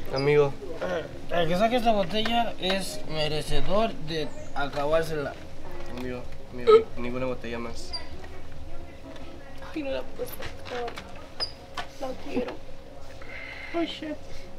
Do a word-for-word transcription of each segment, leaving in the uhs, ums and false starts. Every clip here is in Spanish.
Amigo. El que saque esta botella es merecedor de acabársela. Amigo, amigo, ninguna botella más. Ay, no la puedo sacar. La quiero. Oh, shit.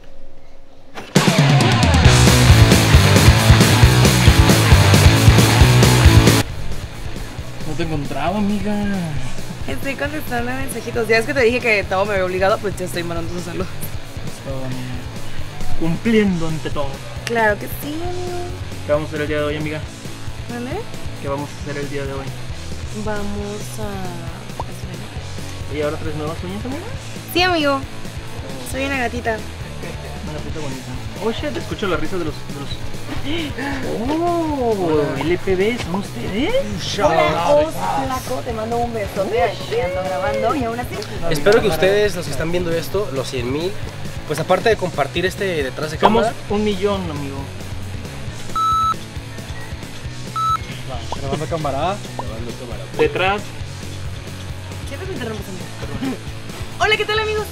No te encontraba, amiga. Estoy contestando mensajitos. Ya es que te dije que todo me había obligado, pues ya estoy mandando un saludo. Estoy cumpliendo ante todo. Claro que sí. ¿Qué vamos a hacer el día de hoy, amiga? ¿Vale? ¿Qué vamos a hacer el día de hoy? Vamos a... ¿Y ahora tres nuevas uñas, amiga? Sí, amigo. Soy una gatita. Una gatita bonita. Oh, shit, escucho la risa de los... De los... ¡Oh! L P B, ¿son ustedes? Hola, Os Flaco, te mando un besote. Aquí ando grabando y aún así... Espero que ustedes, los que están viendo esto, los cien mil, pues aparte de compartir este detrás de Somos cámara... un millón, amigo. Grabando cámara. Grabando cámara. Detrás. Siempre me interrumpes a mí. Hola, ¿qué tal, amigos?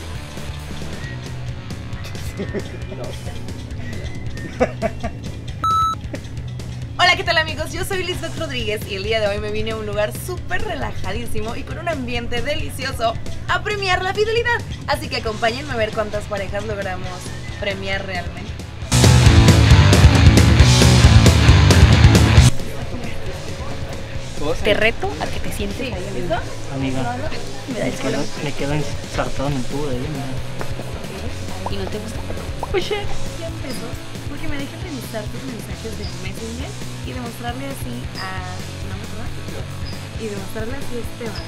Hola, ¿qué tal, amigos? Yo soy Lisbeth Rodríguez y el día de hoy me vine a un lugar súper relajadísimo y con un ambiente delicioso a premiar la fidelidad. Así que acompáñenme a ver cuántas parejas logramos premiar realmente. Te reto a que te sientes ahí, amigo. Amiga, me quedo, me quedo ensartado en el tubo de ahí, amiga. ¿Y no te gusta? Oye, cien pesos porque me dejan revisar tus mensajes de Messenger y demostrarle así a... ¿No me acuerdo? Y demostrarle así a Esteban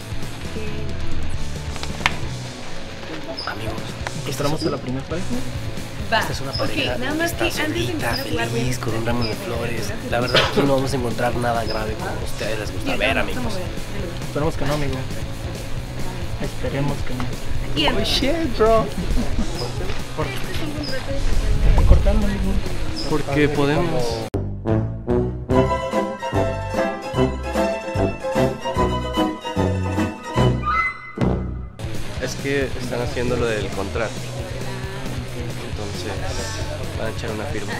que... Amigos, ¿encontramos a la primera pareja? Va. esta es una pareja Ok, nada más que que está antes de solita, empezar a jugar, feliz, con un ramo de flores. La verdad aquí no vamos a encontrar nada grave como a ustedes les gusta ver, amigos. Esperemos que no, amigo. Esperemos que no. Y el... Oh shit, bro. ¿Por qué cortarlo, amigo? Porque podemos. Es que están haciendo lo del contrato. Entonces van a echar una firma.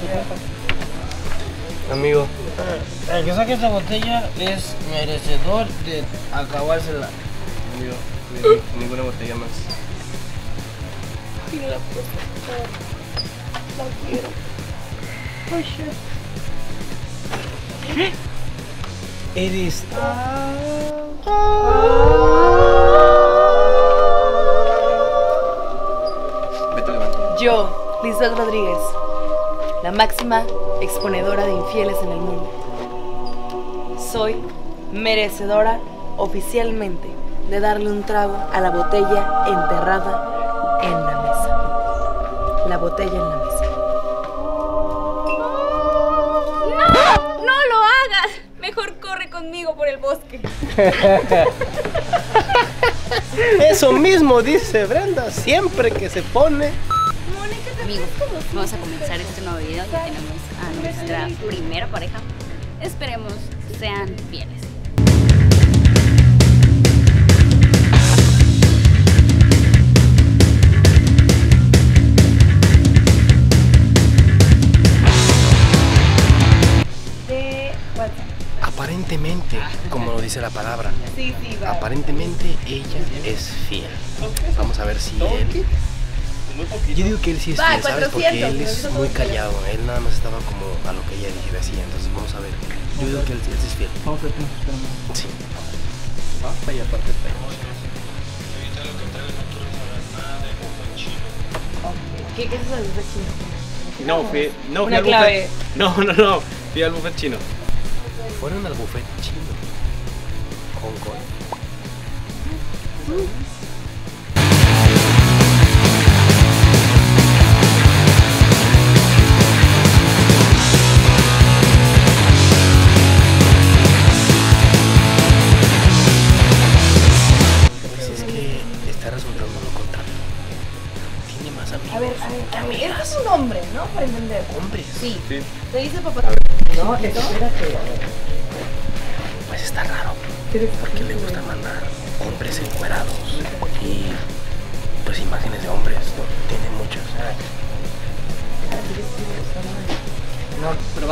Amigo. El que saque esta botella es merecedor de acabársela. Amigo, ni- ninguna botella más. Y no la puedo sacar. La quiero. Oh, shit. Eres. Vete, levanta. Yo, Lisbeth Rodríguez, la máxima exponedora de infieles en el mundo, soy merecedora oficialmente de darle un trago a la botella enterrada en la mesa. La botella en la mesa. ¡No! ¡No lo hagas! Mejor corre conmigo por el bosque. Eso mismo dice Brenda, siempre que se pone. Amigos, vamos a comenzar este nuevo video. Ya tenemos a nuestra primera pareja. Esperemos sean fieles. De WhatsApp. Aparentemente, como lo dice la palabra, Sí, sí, va. aparentemente ella es fiel. Vamos a ver si él. Yo digo que él sí es Va, fiel, ¿sabes? Porque él cuatrocientos, es muy callado. Él nada más estaba como a lo que ella decía. Entonces vamos a ver. Yo digo que él, él sí es fiel. Vamos a ver qué nos esperamos. Sí. Basta y aparte está ahí. ¿Qué, qué es eso del buffet chino? No, fui, no, fui Una al clave. buffet. No, no, no. Fui al buffet chino. Fueron al buffet chino. Hong Kong. Pues es que está resultando lo contrario. Tiene más amigos. A ver, a ver, que a ver, amigas. es un hombre, ¿no? Para entender. Hombres. Sí. Sí. Te dice papá. No, espérate. Pues está raro. Porque le gusta mandar hombres encuerados y pues imágenes de hombres, ¿no? Tiene muchas.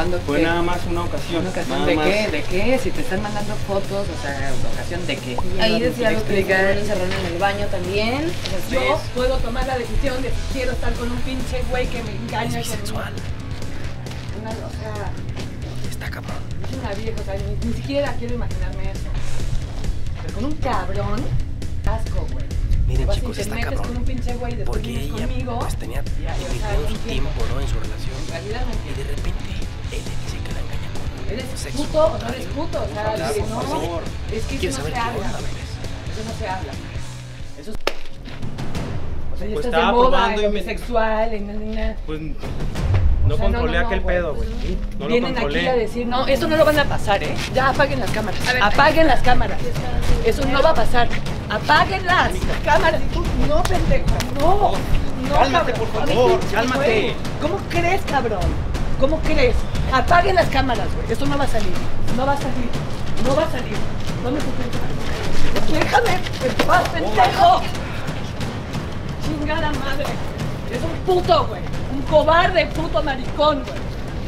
¿Cuándo? Fue qué? nada más una ocasión. ¿Una ocasión nada de más. qué? ¿De qué? Si te están mandando fotos, o sea, ¿ocasión de qué? Ahí decía algo que se explicar. encerraron en el baño también. Yo puedo tomar la decisión de si quiero estar con un pinche güey que me engaña Es con bisexual. una, o sea, Está cabrón. es una vieja, o sea, ni, ni siquiera quiero imaginarme eso. Pero con un cabrón, asco, güey. Miren, Vas y chicos, te está metes cabrón. con un pinche güey y después Porque vienes ella conmigo. pues tenía y ahí, o sea, invirtiendo no su entiendo. tiempo, ¿no? En su relación. En realidad no Y entiendo. de repente él le dice que la engaña con ¿Eres sexo. puto o no eres puto? O sea, Hablar, que por no, favor. es que ¿Quieres eso no saber se qué habla. onda, pues? Eso no se habla. Eso es... O sea, ya Pues estás de estaba moda, probando en y me- bisexual, en... en, en Pues no O sea, controlé no, no, aquel no, pedo, güey. güey. No lo Vienen controlé. aquí a decir, no, eso no lo van a pasar, ¿eh? Ya apaguen las cámaras. Apaguen las cámaras. Eso no va a pasar. Apaguen las cámaras. Y tú, no, pendejo. No. No, Cálmate, cabrón. por Ay, favor, pinche cálmate. güey. ¿Cómo crees, cabrón? ¿Cómo crees? Apaguen las cámaras, güey. Eso no va a salir. No va a salir. No va a salir. ¿Dónde se encuentra? Déjame en paz, pendejo. Chingada madre. Es un puto, güey. Un cobarde, puto maricón, güey.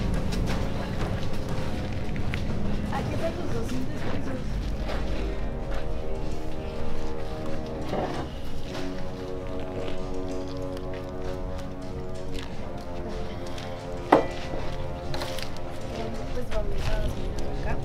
Aquí están tus doscientos pesos. Pues vamos a mirar acá.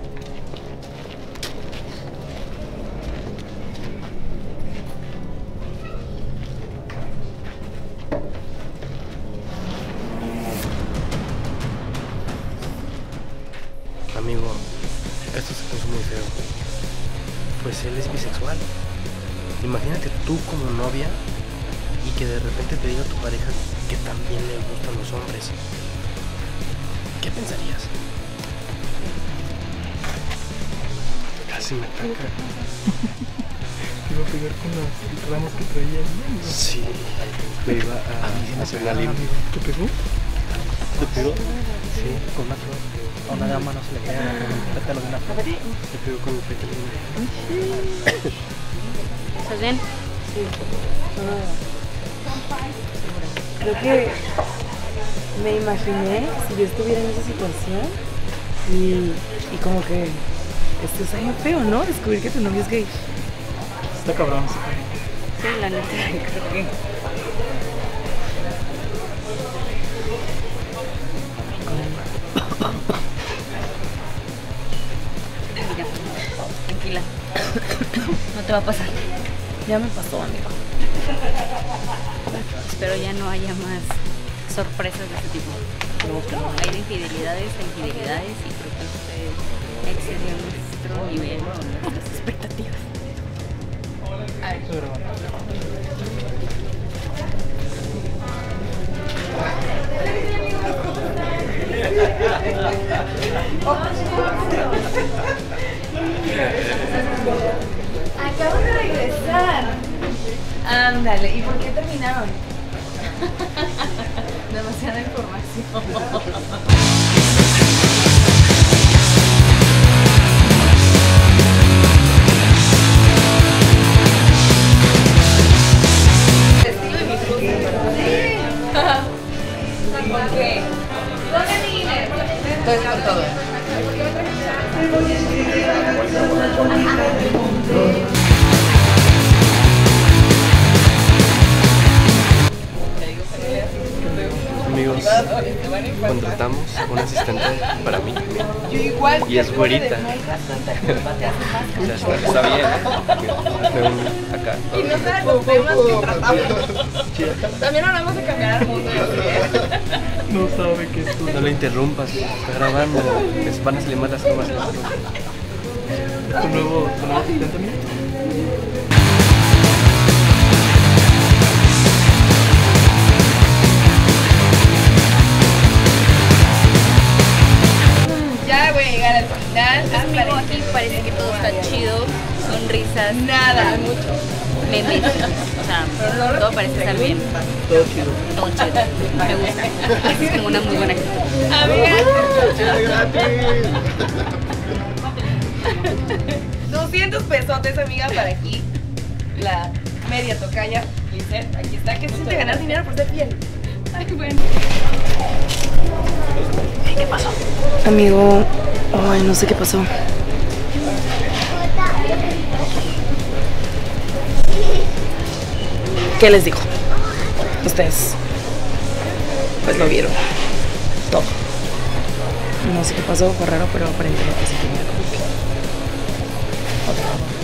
Amigo, esto se puso muy feo. Pues él es bisexual. Imagínate tú como novia y que de repente te diga tu pareja que también le gustan los hombres. ¿Qué pensarías? Casi me ataca. Te iba a pegar con las ramas que traía ahí. Sí, me iba a hacer una limpia. ¿Te pegó? ¿Te pegó? Sí, con una flor. A una dama no se le pega con el pétalo de una flor. Me pegó con el pétalo. ¿Estás bien? Creo que me imaginé si yo estuviera en esa situación y, y como que esto es algo feo, ¿no? Descubrir que tu novio es gay. Está cabrón. Sí, la neta. Creo que Mira, tranquila. No te va a pasar. ya me pasó, amigo. Espero ya no haya más sorpresas de este tipo. Hay de infidelidades a infidelidades y creo que usted excedió nuestro nivel, nuestras expectativas. Acabo de regresar. Ándale, ¿y por qué terminaron? Demasiada información. ¿Por qué? Entonces, con todo. Amigos, contratamos un asistente para mí. Yo igual. Y es güerita. O sea, está, está bien. Me un acá. Y no sabes los temas que tratamos. También hablamos de cambiar al mundo. No sabe que esto No le interrumpas, está grabando. Es- van a salir más las tomas. es tu nuevo, tu nuevo asistente mío. Ya voy a llegar al final. Amigo, aquí parece que todo está chido, sonrisas, Nada. memes, o sea, todo parece estar bien, Todo chido. todo chido, me gusta, es como una muy buena actitud. doscientos pesotes, amiga, para aquí. La media tocaya, Lisette, aquí está. ¿Qué se siente ganar dinero por ser fiel? Ay, bueno. ¿Qué pasó? Amigo, ay, no sé qué pasó. ¿Qué les dijo? Ustedes, pues lo vieron. Todo. No sé qué pasó, fue raro, pero aparentemente sí tenía como que otro amor.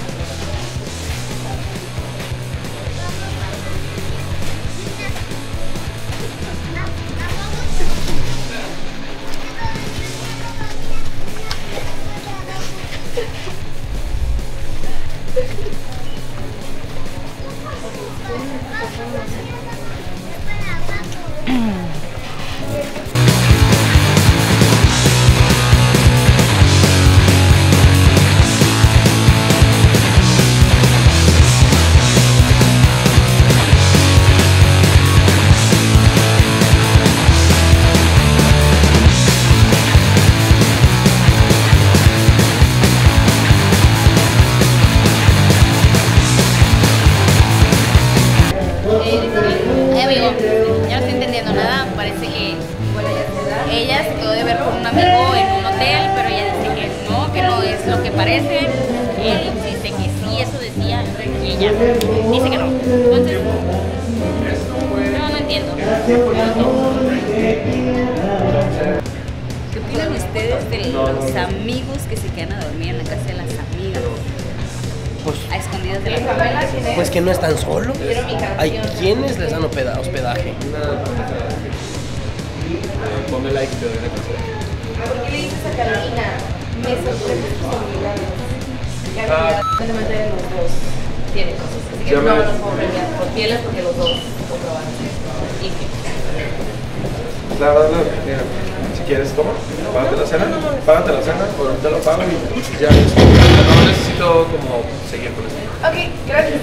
Eh, amigo, ya no estoy entendiendo nada. Parece que ella se quedó de ver con un amigo en un hotel, pero ella dice que no, que no es lo que parece. Él dice que sí, eso decía, y ella dice que no. Entonces, no, no entiendo. ¿Qué opinan ustedes de los amigos que se quedan a dormir en la casa de las amigas? Pues, A escondidas de la familia. pues que no están solos. Hay quienes les dan hospeda- hospedaje. Ponme like, te doy una cosa. ¿Por qué le dices a Carolina? Me sorprende tus habilidades. Claramente los dos tienen cosas. Así que Ya no me- los puedo premiar por fieles porque los dos comprobaron. Y que La verdad, mira, si quieres, toma, págate la cena, págate la cena, ahorita lo pago y ya listo. No necesito como seguir con esto. ok, gracias.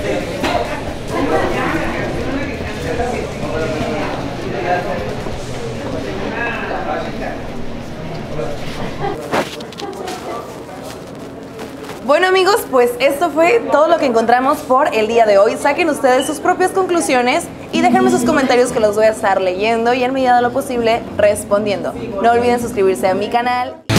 Bueno amigos, pues esto fue todo lo que encontramos por el día de hoy. Saquen ustedes sus propias conclusiones y déjenme sus comentarios que los voy a estar leyendo y en medida de lo posible respondiendo. No olviden suscribirse a mi canal.